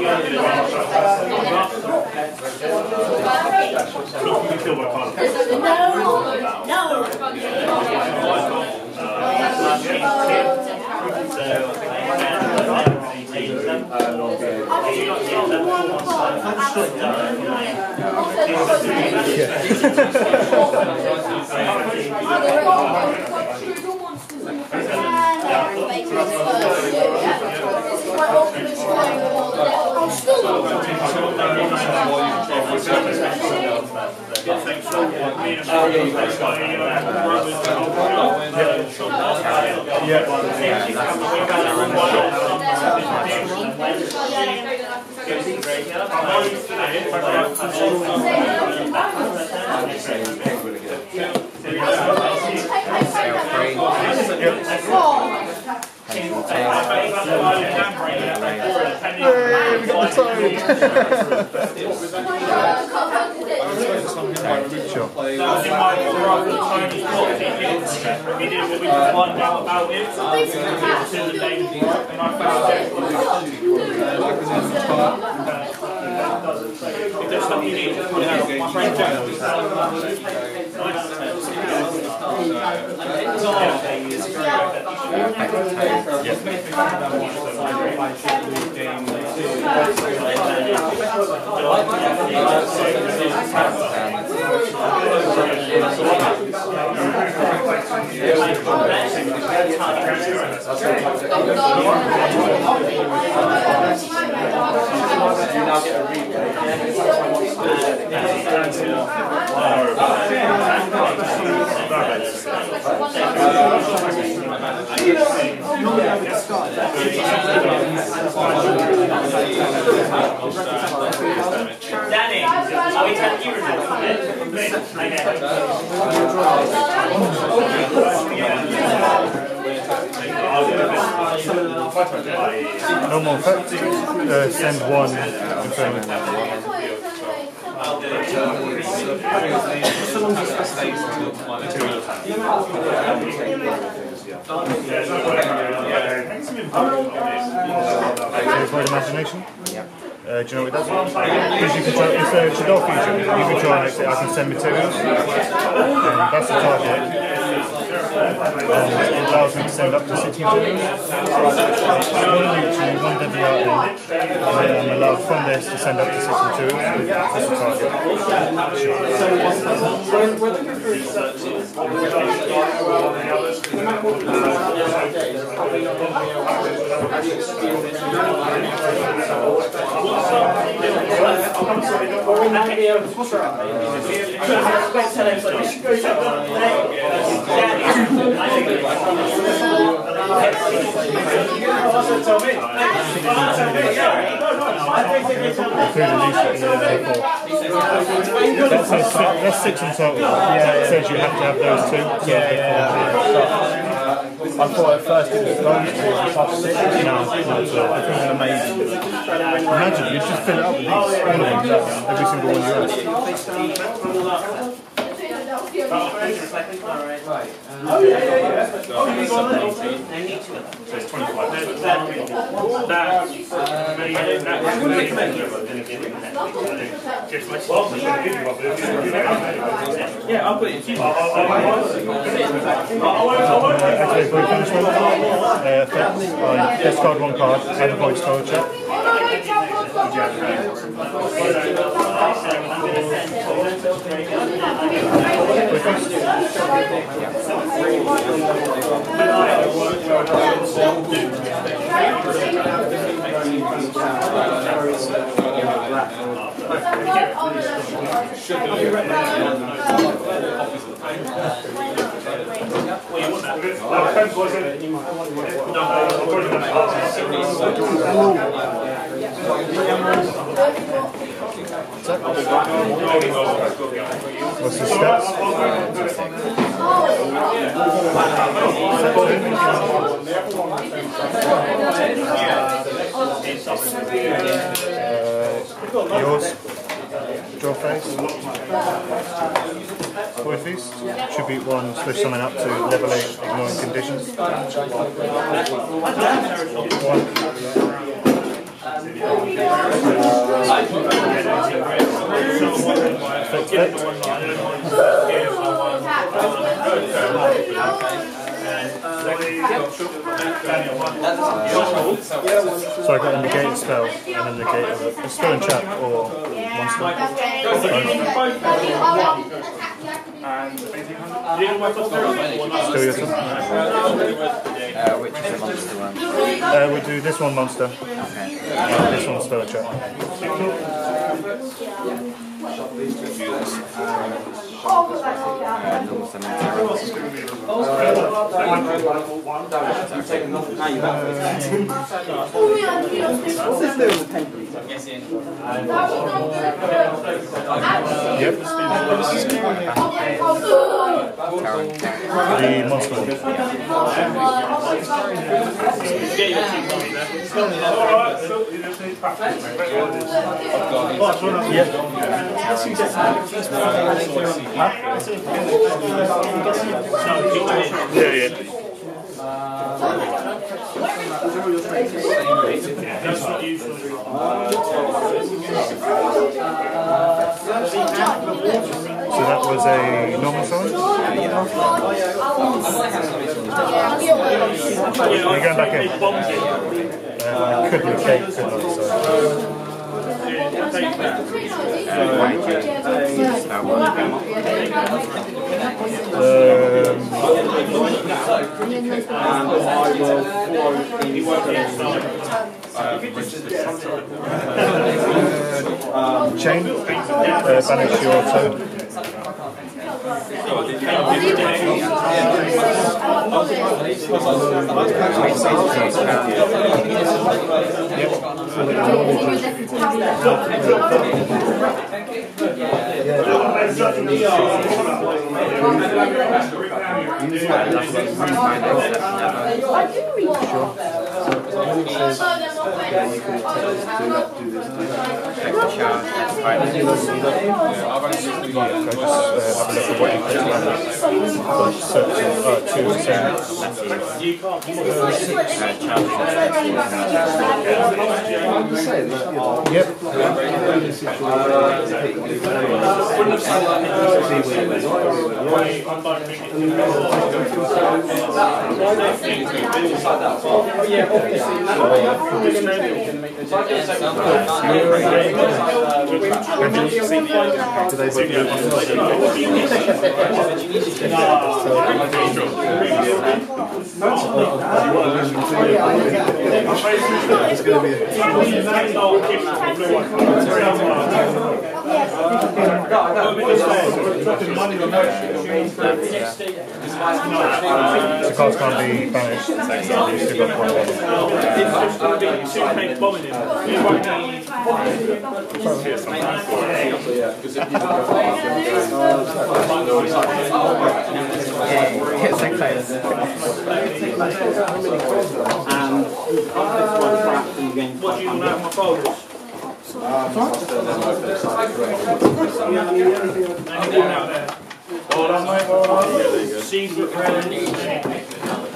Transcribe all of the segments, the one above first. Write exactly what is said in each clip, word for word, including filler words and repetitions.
Danny, are we telling you No more effect. Uh, send one. Confirm. Avoid imagination? Yeah. Uh, do you know what it does? Because you control, if uh, it's a door feature, you control next to it, I can send materials. And that's the target. And it allows me to send up to six materials. One reach, one W R in. And then I'm allowed from this to send up to six materials. That's the target. That's, a, that's six in total. Yeah, it says you have to have those two. Yeah. I thought at first it was those two plus six. No, not at all. I think it's amazing. Imagine, you just fill it up with these. All of them. Every single one you have. Oh yeah, yeah, yeah. Oh, you got it. I need to. So it's twenty-five. Yeah, I'll put it in. Actually, if we finish one, uh, effects, I discard one card and avoid spell check. What's the stats? Uh, yours? Draw face? Void Feast? Should beat one, switch something up to level eight, ignoring conditions. One. So I got a negated spell and a negate a spell in chat or monster. Still your turn. Uh, which is the monster one? Uh, we do this one monster. Okay. And this one spell in chat. Uh, normal summon. Yep. The monster one. Yeah, yeah. So that was a normal summon? Are you going back in? Uh, could negate, couldn't I? So. Um, chain, uh, banish your toad. It's going to be the cards can't be banished. You've still got one. What do you want out of my folders? Anyone out there? Hold on, mate. Hold on. Secret round.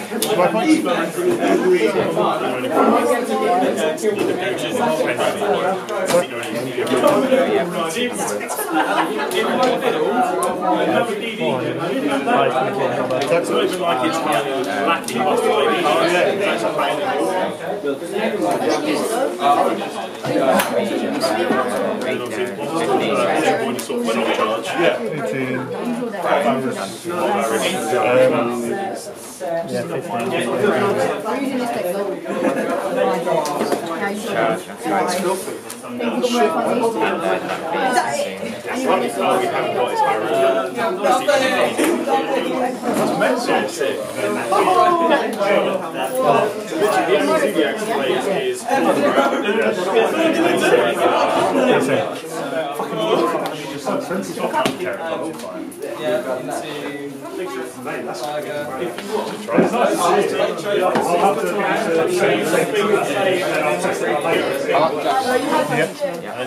Yeah, fifteen.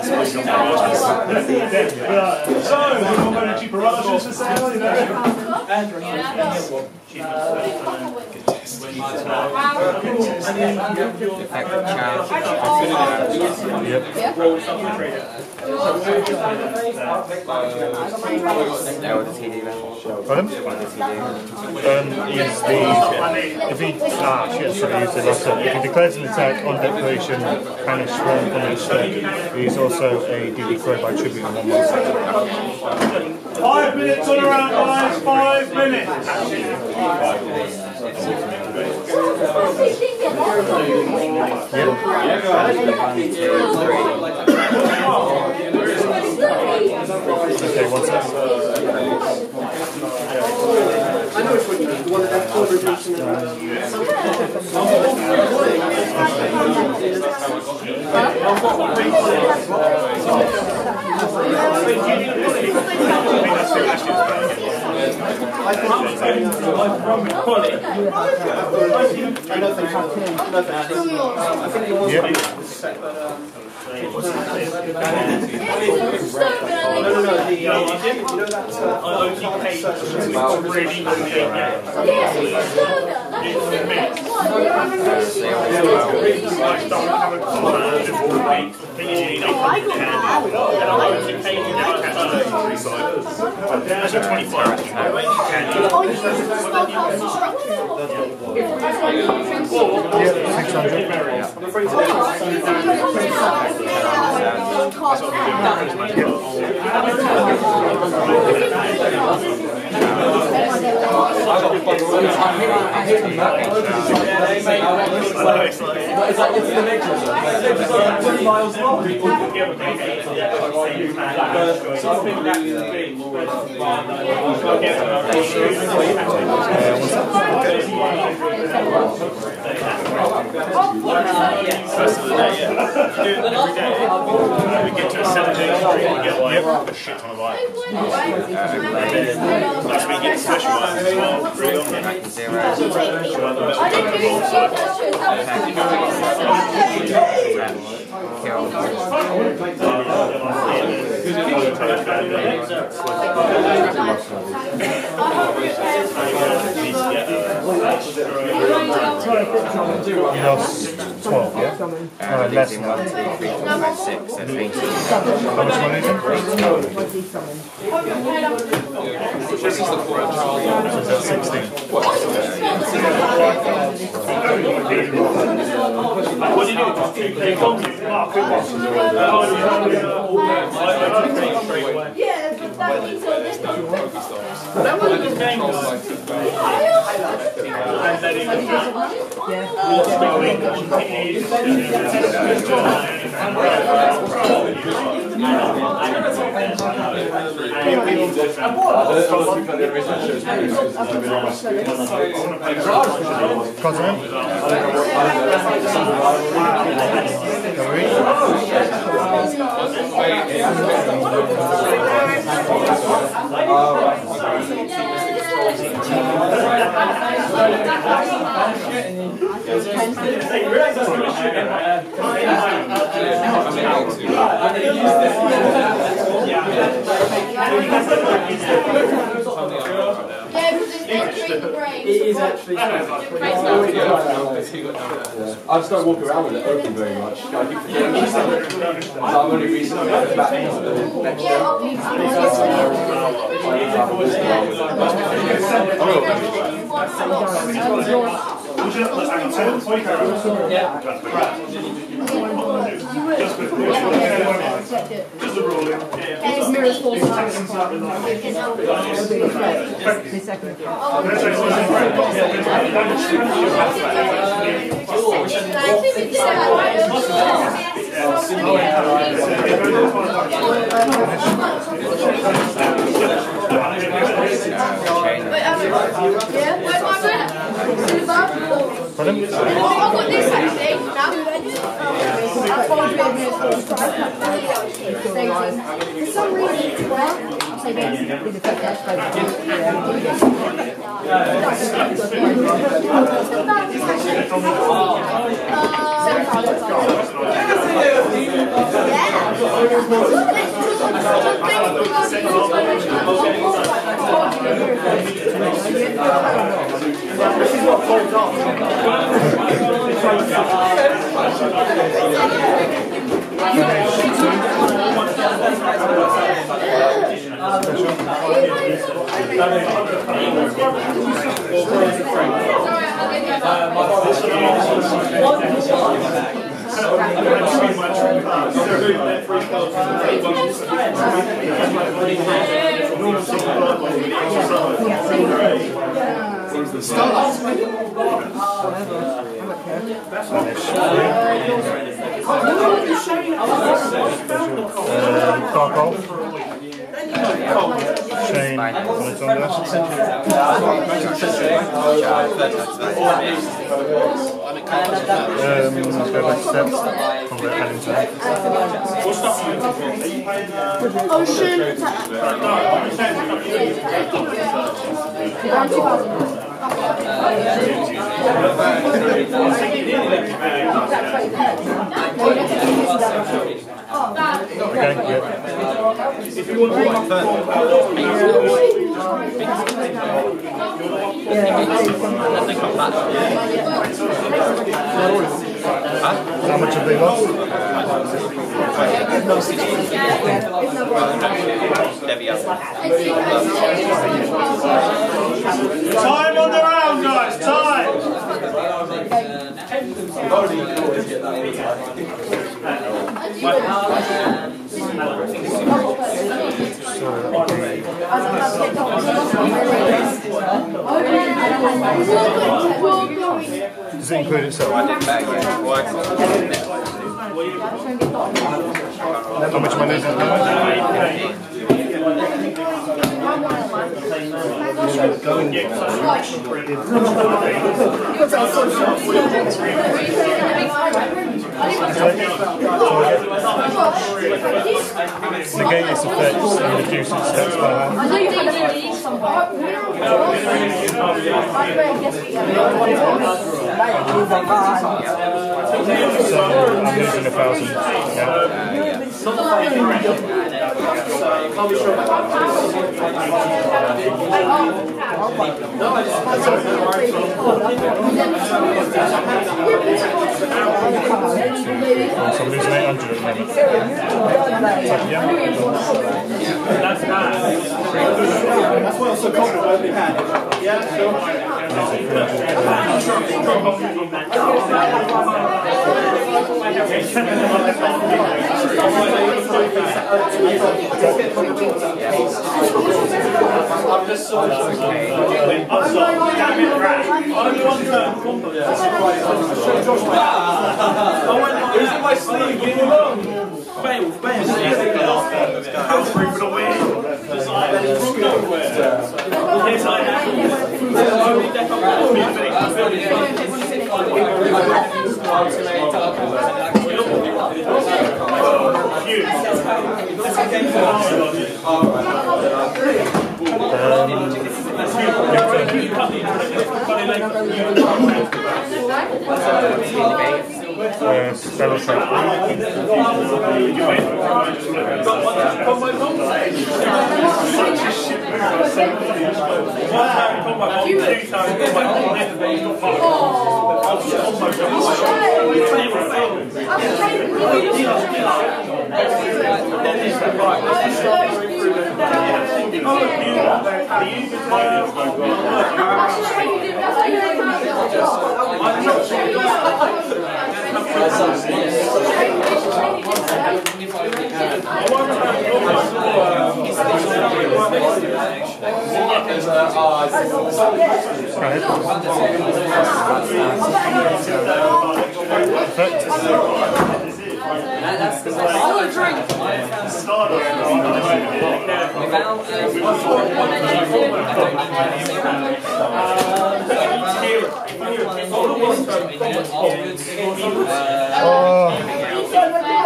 So, we're going to cheaper options for sale. Effective charge. Yep. Now what does he do then? Pardon? What does he do? Um, he's the, if he, ah shit, sorry, he's the last one. If he declares an attack on declaration, banished one from his step, he's also a D D crowed by tribute in one monster. Five minutes all around, guys. Five minutes. Okay, one sec. I know which one you mean, the one that has full reduction and Yep. No, no, no, the, you know that, uh, Really That's a twenty-five. six hundred. It's like it's the nature of it. Twenty miles long. So I think that would be more. First of the day, yeah. You do it every day. We get to a seven day stream, we get like a shit ton of items. And then last week get special items as well. Free on them. You lost twelve, yeah? Uh, less losing than one, that. two, three, four, five, six, so three. How much money is it? So that's sixteen. What did you do? They told you. Mark, who was? Yeah, but that means all this stuff. That was a good game, though. And then it It is actually. I just don't walk around with it open very much. I keep forgetting. So I'm only recently back into the next Just a ruling. I've got this actually. For some reason, it's well. So then, with the fact that This is what falls off. Carcol. Shane Alexander. Um, let's go back to steps. Convert Ellington. Ocean. Okay, yeah. If you want to walk How much have they lost? Time on the round, guys, time! Does it include itself? How much money is that now? Negate its effects and reduce its steps by half. So I'm losing a thousand. So I'm losing eight hundred at the moment. Yeah. That's bad. That's what I'm so confident about the hand. Yeah, sure. I'm just so I'm sorry, damn it, right. Only one turn. I went, it was in my sleeve, leave me alone. Fail, fail. Come through for the win. Just like that, it's from nowhere. Yes, I am. Only deck up Uh, spell trap.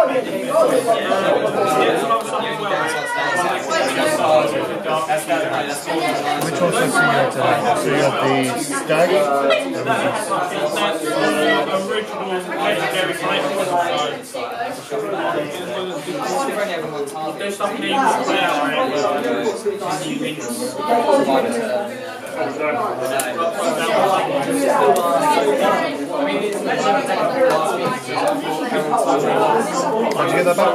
Which ones did you have today? So you have the stag. Original legendary collection. There's something in Did you get that back?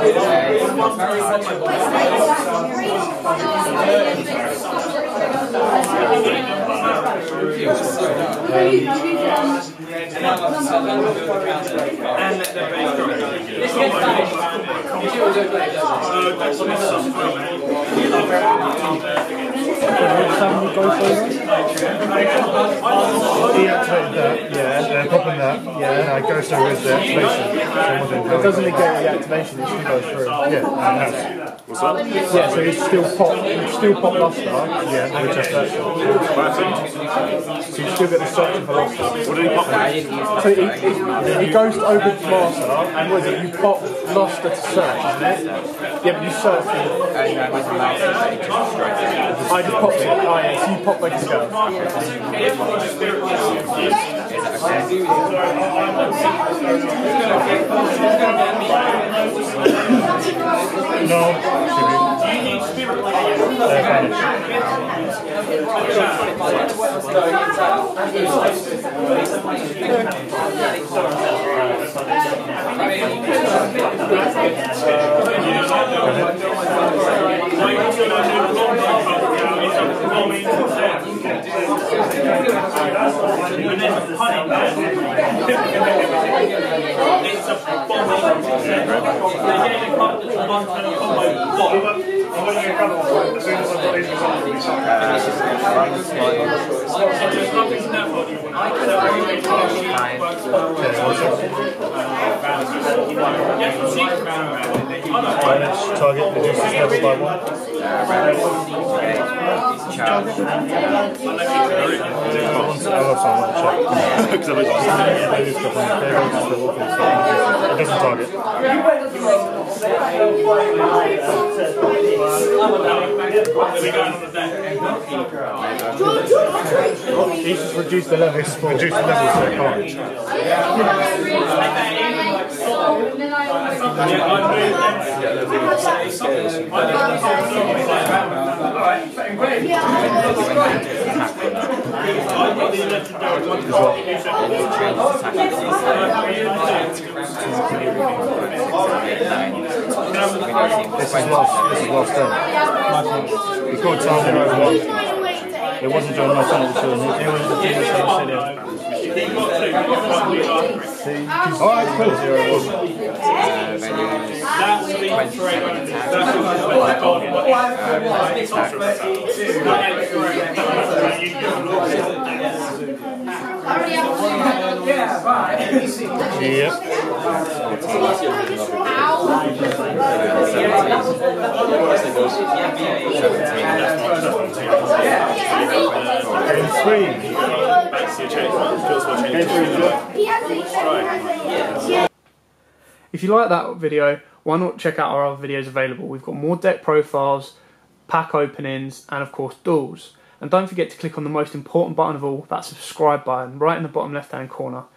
Deactivated that, yeah, and popping that, yeah, and Ghost over is the activation. So it doesn't negate the activation, it still goes through. Yeah, and that's. What's that? Yeah, so it's still pop, it's still pop Luster, yeah, and just that. So you still get the search for Luster. What did he pop? So he, he, he goes to open Master, and what is it, you pop Luster to search, isn't it? Yeah, but you search for it. I just popped it, oh yeah, so you pop ready to go. No, they're vanished. It's a Damage target reduces level by one. It doesn't target. He's just reduced the level, reduced the level so it can't. This is lost, this is lost turn. We called target over one. It wasn't John my son, it was Sean. It was the team that alright, cool. Zero one. Yep. Game three. If you like that video, why not check out our other videos available? We've got more deck profiles, pack openings, and of course duels. And don't forget to click on the most important button of all, that subscribe button, right in the bottom left hand corner.